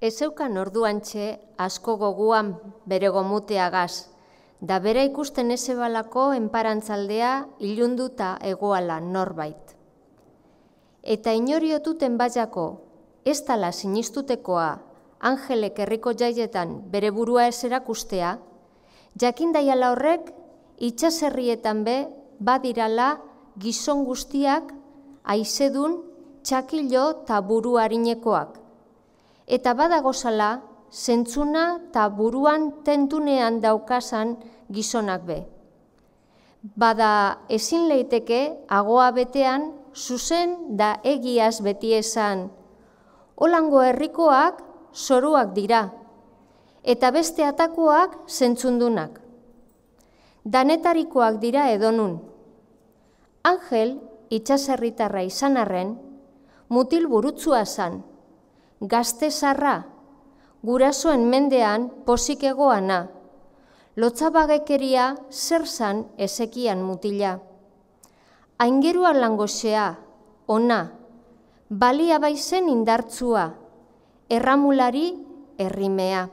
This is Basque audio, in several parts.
Ezeukan orduantxe asko goguan bere gomuteagaz, da bera ikusten ezebalako enparantzaldea ilunduta egoala norbait. Eta inoriotuten baiako, ez tala sinistutekoa Angelek herriko jaietan bere burua ez erakustea, jakindaiala horrek itxaserrietan be badirala gizon guztiak aizedun txakilo eta buru harinekoak. Eta badagozala, zentzuna eta buruan tentunean daukasan gizonak be. Bada ezin leiteke agoa betean zuzen da egiaz beti esan. Holango herrikoak zoruak dira, eta beste atakoak zentzundunak. Danetarikoak dira edonun. Angel itxaserritarra izan arren, mutil burutzua zan. Gazte zarra, gurasoen mendean posik egoana, lotzabagekeria zer zan ezekian mutila. Aingerua langosea, ona, balia baizen indartzua, erramulari errimea.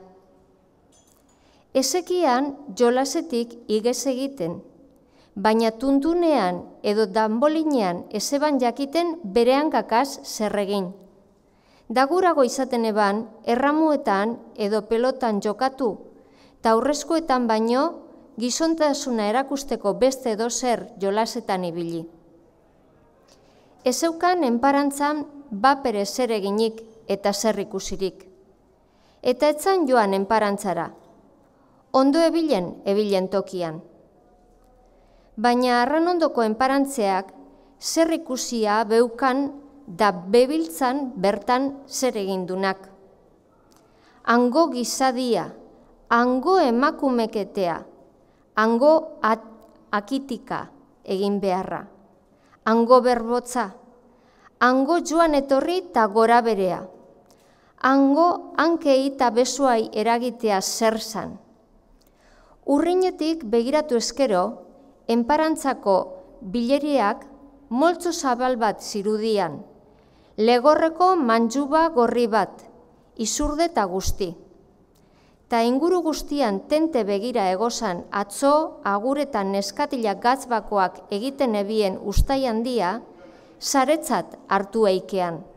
Ezekian jolasetik igez egiten, baina tuntunean edo danbolinean ezeban jakiten berean gakaz zerregin. Dagurago izaten eban, erramuetan edo pelotan jokatu, eta aurrezkoetan baino, gizontasuna erakusteko beste edo zer jolasetan ibili. Ezeukan enparantzan bapere zer eginik eta zer ikusirik. Eta etzan joan enparantzara, ondo ebilen tokian. Baina arranondoko enparantzeak zer ikusia beukan da bebiltzan bertan zer egindunak. Hango gizadia, hango emakumeketea, hango akitika egin beharra, hango berbotza, hango joan etorri eta gora berea, hango hankei eta besoai eragitea zer zan. Urrinetik begiratu eskero, enparantzako bileriak moltzo zabal bat zirudian, legorreko mantxuba gorri bat, izurde eta guzti. Ta inguru guztian tente begira egozan atzo aguretan neskatilak gatzbakoak egiten ebien ustai handia, saretzat hartu eikean.